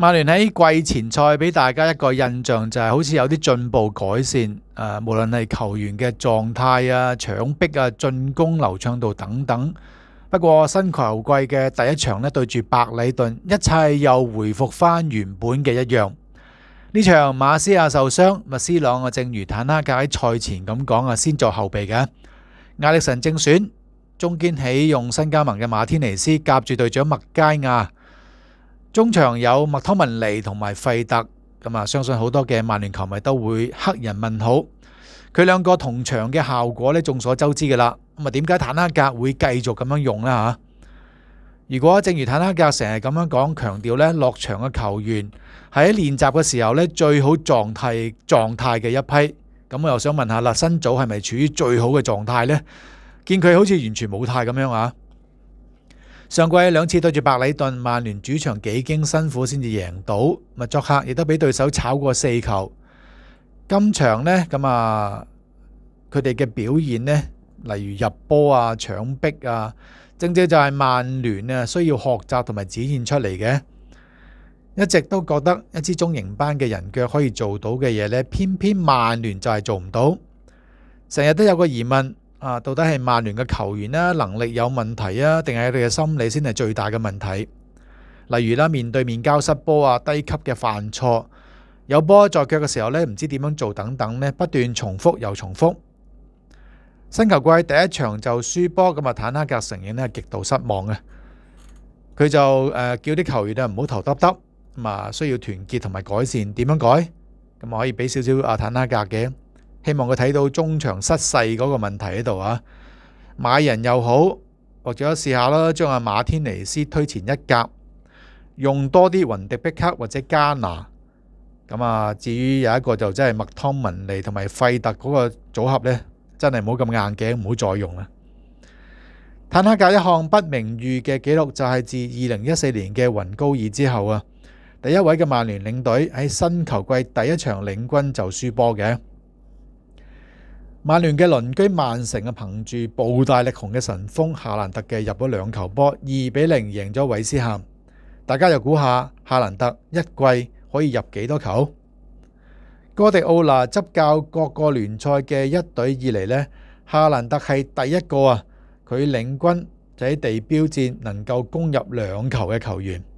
曼聯喺季前賽俾大家一個印象就係好似有啲進步改善，無論係球員嘅狀態啊、搶逼啊、進攻流暢度等等。不過新球季嘅第一場呢，對住白禮頓，一切又回復翻原本嘅一樣。呢場馬斯亞受傷，C朗啊，正如坦哈格喺賽前咁講啊，先做後備嘅。艾力神正選，中堅起用新加盟嘅馬天尼斯夾住隊長麥佳亞。中場有麥湯文尼同埋費特，相信好多嘅曼聯球迷都會黑人問號。佢兩個同場嘅效果呢，眾所周知㗎啦。點解坦哈格會繼續咁樣用呢？嚇？如果正如坦哈格成日咁樣講，強調呢落場嘅球員喺練習嘅時候呢，最好狀態嘅一批，咁我又想問下啦，新組係咪處於最好嘅狀態呢？見佢好似完全冇態咁樣啊！上季兩次對住白禮頓，曼聯主場幾經辛苦先至贏到，作客亦都俾對手炒過4球。今場呢，佢哋嘅表現呢，例如入波啊、搶逼啊，正正就係曼聯啊需要學習同埋展現出嚟嘅。一直都覺得一支中型班嘅人腳可以做到嘅嘢呢，偏偏曼聯就係做唔到。成日都有個疑問。到底係曼聯嘅球員能力有問題啊，定係佢哋嘅心理先係最大嘅問題？例如面對面交失波啊、低級嘅犯錯、有波在腳嘅時候呢，唔知點樣做等等呢，不斷重複又重複。新球季第一場就輸波，坦哈格承認呢係極度失望嘅。佢就叫啲球員唔好頭耷耷，需要團結同埋改善。點樣改？可以俾少少坦哈格嘅。希望佢睇到中場失勢嗰個問題喺度啊！買人又好，或者試下啦，將阿馬天尼斯推前一格，用多啲雲迪碧克或者加拿。至於有一個就真係麥湯文尼同埋費特嗰個組合呢，真係唔好咁硬頸，唔好再用啦。坦哈格一項不名譽嘅紀錄就係自2014年嘅雲高爾之後第一位嘅曼聯領隊喺新球季第一場領軍就輸波嘅。曼聯嘅鄰居曼城憑住步大力雄嘅神鋒夏蘭特嘅入咗2球波，2-0贏咗韋斯咸。大家又估下夏蘭特一季可以入幾多球？哥迪奧拿執教各個聯賽嘅一隊以嚟呢，夏蘭特係第一個佢領軍就喺地標戰能夠攻入2球嘅球員。